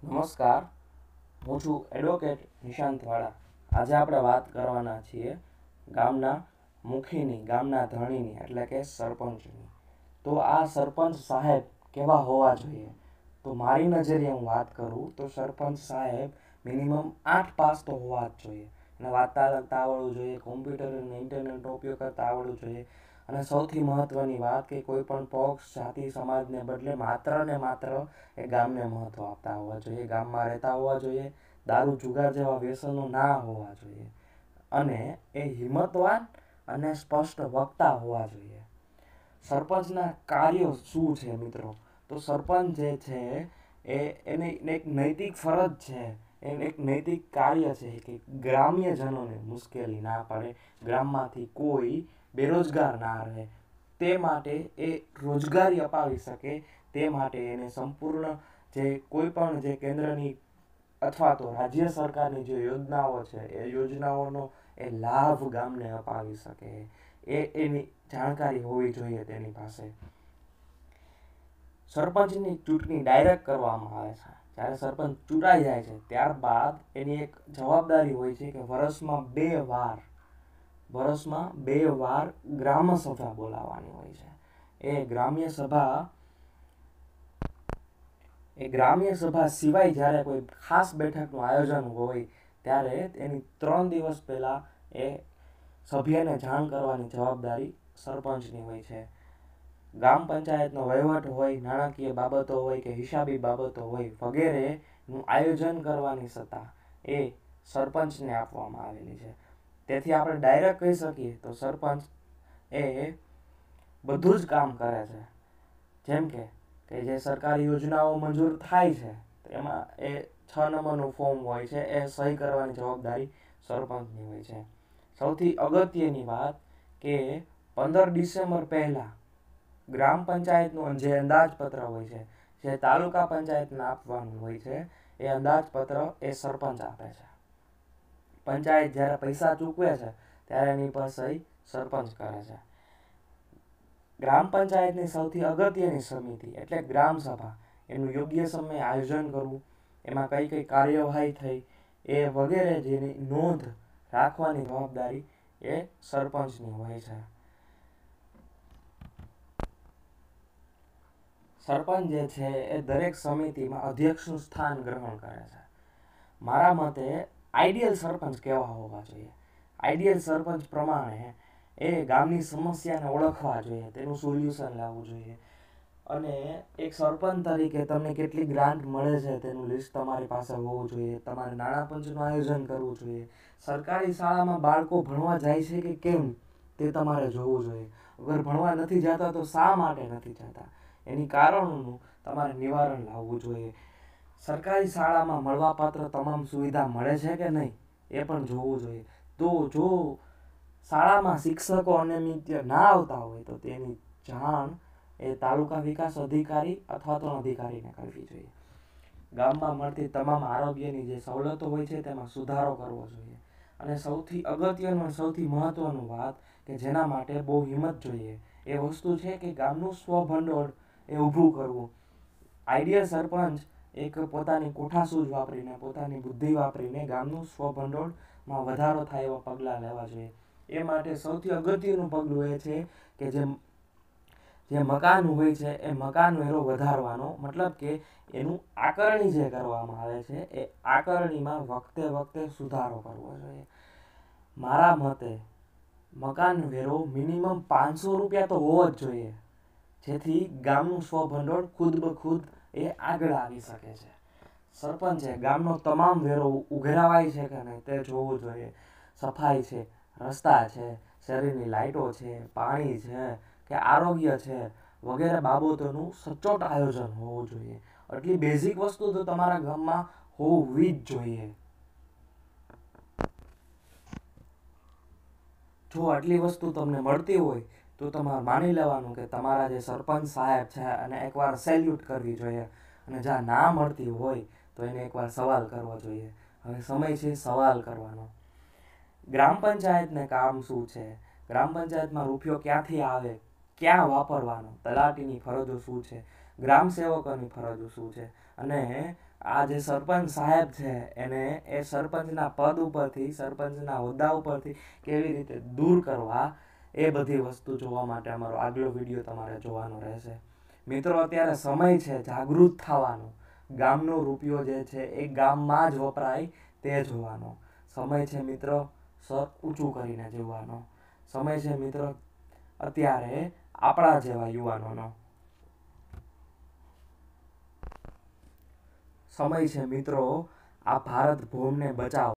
નમસ્કાર, હું છું એડવોકેટ નિશાંત વાળા. આજે આપણે વાત કરવાના છીએ ગામના મુખીની, ગામના ધણીની, એટલે કે સરપંચની. તો આ સરપંચ સાહેબ કેવા હોવા જોઈએ? તો મારી નજરે હું વાત કરું તો સરપંચ સાહેબ મિનિમમ 8 પાસ તો હોવા જ જોઈએ. એને વાંચતા લખતા આવડવું જોઈએ, કોમ્પ્યુટર અને ઇન્ટરનેટનો ઉપયોગ કરતા આવડવું જોઈએ. અને સૌથી મહત્વની વાત કે કોઈ પણ પક્ષ, જાતિ, સમાજને બદલે માત્ર ને માત્ર એ ગામને મહત્વ આપતા હોવા જોઈએ, ગામમાં રહેતા હોવા જોઈએ, દારૂ જુગાર જેવા વ્યસનો ના હોવા જોઈએ, અને એ હિંમતવાન અને સ્પષ્ટ વક્તા હોવા જોઈએ. સરપંચના કાર્યો શું છે મિત્રો? તો સરપંચ જે છે એની એક નૈતિક ફરજ છે, એને એક નૈતિક કાર્ય છે કે ગ્રામ્યજનોને મુશ્કેલી ના પડે, ગ્રામમાંથી કોઈ બેરોજગાર ના રહે, તે માટે એ રોજગારી અપાવી શકે, તે માટે એને સંપૂર્ણ જે કોઈ પણ જે કેન્દ્રની અથવા તો રાજ્ય સરકારની જે યોજનાઓ છે એ યોજનાઓનો એ લાભ ગામને અપાવી શકે, એની જાણકારી હોવી જોઈએ તેની પાસે. સરપંચની ચૂંટણી ડાયરેક્ટ કરવામાં આવે છે. જ્યારે સરપંચ ચૂંટાઈ જાય છે ત્યારબાદ એની એક જવાબદારી હોય છે કે વર્ષમાં બે વાર ગ્રામ સભા બોલાવવાની હોય છે. ગ્રામ્ય સભા સિવાય જ્યારે કોઈ ખાસ બેઠકનું આયોજન હોય ત્યારે એની 3 દિવસ પહેલા એ સભ્યને જાણ કરવાની જવાબદારી સરપંચની હોય છે. ગ્રામ પંચાયતનો વહીવટ હોય, નાણાકીય બાબતો હોય કે હિસાબી બાબતો હોય વગેરેનું આયોજન કરવાની સત્તા એ સરપંચને આપવામાં આવેલી છે. તેથી આપણે ડાયરેક્ટ કહી શકીએ તો સરપંચ એ બધું જ કામ કરે છે. જેમ કે જે સરકારી યોજનાઓ મંજૂર થાય છે એમાં એ 6 નંબરનું ફોર્મ હોય છે, એ સહી કરવાની જવાબદારી સરપંચની હોય છે. સૌથી અગત્યની વાત કે 15 ડિસેમ્બર પહેલાં ગ્રામ પંચાયતનું જે અંદાજપત્ર હોય છે, જે તાલુકા પંચાયતને આપવાનું હોય છે, એ અંદાજપત્ર એ સરપંચ આપે છે. પંચાયત જ્યારે પૈસા ચૂકવે છે ત્યારે એની પર સહી સરપંચ કરે છે. ગ્રામ પંચાયતની સૌથી અગત્યની સમિતિ એટલે ગ્રામ સભા, એનું યોગ્ય સમયે આયોજન કરવું, એમાં કઈ કઈ કાર્યવાહી થઈ એ વગેરે જેની નોંધ રાખવાની જવાબદારી એ સરપંચની હોય છે. સરપંચ જે છે એ દરેક સમિતિમાં અધ્યક્ષનું સ્થાન ગ્રહણ કરે છે. મારા મતે આઈડિયલ સરપંચ કેવા હોવા જોઈએ? આઈડિયલ સરપંચ પ્રમાણે એ ગામની સમસ્યાને ઓળખવા જોઈએ, તેનું સોલ્યુશન લાવવું જોઈએ. અને એક સરપંચ તરીકે તમને કેટલી ગ્રાન્ટ મળે છે તેનું લિસ્ટ તમારી પાસે હોવું જોઈએ. તમારે નાણાં પંચનું આયોજન કરવું જોઈએ. સરકારી શાળામાં બાળકો ભણવા જાય છે કે કેમ તે તમારે જોવું જોઈએ. અગર ભણવા નથી જતા તો શા માટે નથી જતા, એની કારણોનું તમારે નિવારણ લાવવું જોઈએ. સરકારી શાળામાં મળવાપાત્ર તમામ સુવિધા મળે છે કે નહીં એ પણ જોવું જોઈએ. તો જો શાળામાં શિક્ષકો અનિયમિત ના આવતા હોય તો તેની જાણ એ તાલુકા વિકાસ અધિકારી અથવા તો અધિકારીને કરવી જોઈએ. ગામમાં મળતી તમામ આરોગ્યની જે સવલતો હોય છે તેમાં સુધારો કરવો જોઈએ. અને સૌથી અગત્યનું અને સૌથી મહત્વનું વાત કે જેના માટે બહુ હિંમત જોઈએ એ વસ્તુ છે કે ગામનું સ્વભંડોળ એ ઊભું કરવું. આઈડિયલ સરપંચ એક પોતાની કોઠાસૂઝ વાપરીને, પોતાની બુદ્ધિ વાપરીને ગામનું સ્વભંડોળમાં વધારો થાય એવા પગલાં લેવા જોઈએ. એ માટે સૌથી અગત્યનું પગલું એ છે કે જે મકાન હોય છે એ મકાન વેરો વધારવાનો, મતલબ કે એનું આકરણી જે કરવામાં આવે છે એ આકરણીમાં વખતે સુધારો કરવો જોઈએ. મારા મતે મકાન વેરો મિનિમમ 500 રૂપિયા તો હોવો જ જોઈએ, જેથી ગામનું સ્વભંડોળ ખુદ બખુદ એ આગળ આવી શકે છે. સરપંચે ગામનો તમામ વેરો ઉઘરાવાય છે કે નહીં તે જોવું જોઈએ. સફાઈ છે, રસ્તા છે, શહેરીની લાઇટો છે, પાણી છે કે આરોગ્ય છે વગેરે બાબતોનું સચોટ આયોજન હોવું જોઈએ. આટલી બેઝિક વસ્તુ તો તમારા ગામમાં હોવી જ જોઈએ. જો આટલી વસ્તુ તમને મળતી હોય તો તમારે માની લેવાનું કે તમારા જે સરપંચ સાહેબ છે અને એકવાર સેલ્યુટ કરવી જોઈએ. અને જ્યાં ના મળતી હોય તો એને એકવાર સવાલ કરવો જોઈએ. હવે સમય છે સવાલ કરવાનો. ગ્રામ પંચાયતને કામ શું છે? ગ્રામ પંચાયતમાં રૂપિયો ક્યાંથી આવે, ક્યાં વાપરવાનો, તલાટીની ફરજો શું છે, ગ્રામ સેવકોની ફરજો શું છે, અને આ જે સરપંચ સાહેબ છે એને એ સરપંચના પદ ઉપરથી, સરપંચના હોદ્દા ઉપરથી કેવી રીતે દૂર કરવા, એ બધી વસ્તુ જોવા માટે અમારો આગલો વિડીયો તમારે જોવાનો રહેશે. મિત્રો, અત્યારે સમય છે જાગૃત થવાનો. ગામનો રૂપિયો જે છે એ ગામમાં જ વપરાય તે જોવાનો સમય છે મિત્રો. સર ઊંચું કરીને જોવાનો સમય છે મિત્રો અત્યારે આપણા જેવા યુવાનોનો. સમય છે મિત્રો આ ભારત ભૂમિને બચાવો.